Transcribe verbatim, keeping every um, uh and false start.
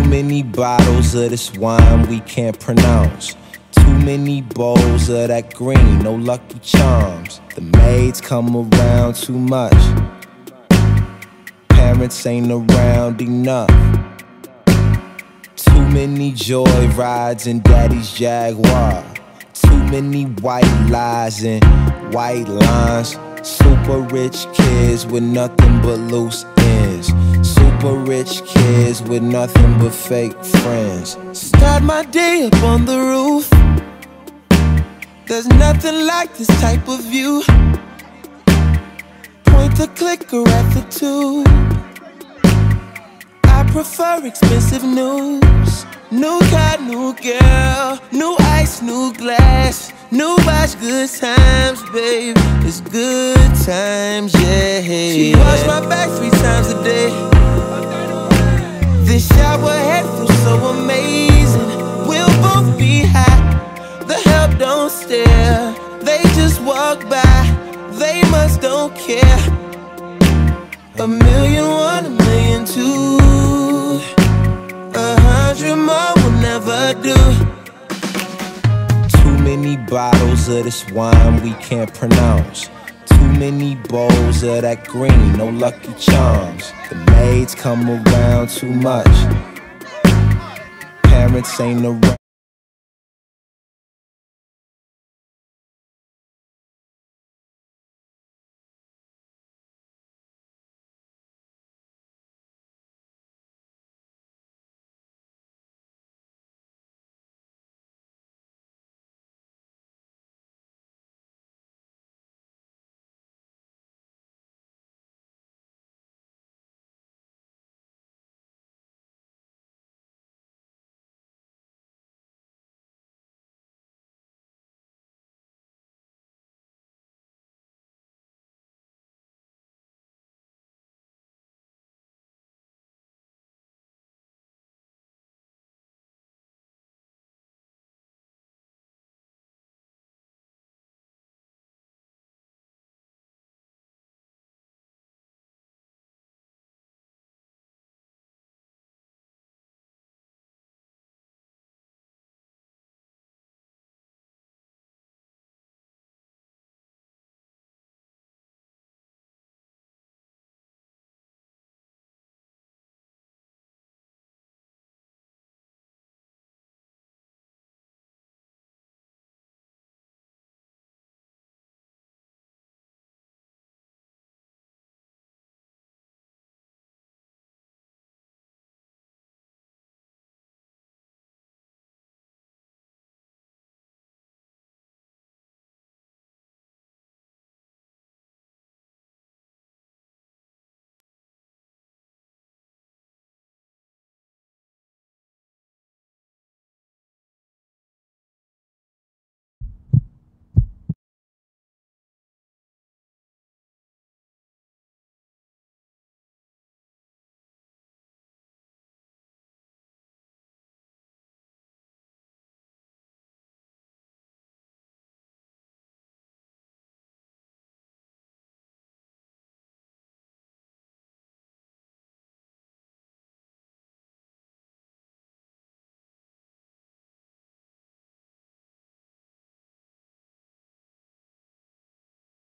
many bottles of this wine we can't pronounce. Too many bowls of that green, no Lucky Charms. The maids come around too much. Parents ain't around enough. Too many joy rides in daddy's Jaguar. Too many white lies and white lines. Super rich kids with nothing but loose ends. Super rich kids with nothing but fake friends. Start my day up on the roof. There's nothing like this type of view. Point the clicker at the tube. I prefer expensive news. New car, new girl, new ice, new glass, new watch, good times, babe. It's good times, yeah. She wash my back three times a day. This shower head feels so amazing. We'll both be high. The help don't stare. They just walk by. They must don't care. A million one, a million two. A hundred more will never do. Too many bottles of this wine we can't pronounce. Too many bowls of that green, no Lucky Charms. The maids come around too much. Parents ain't around.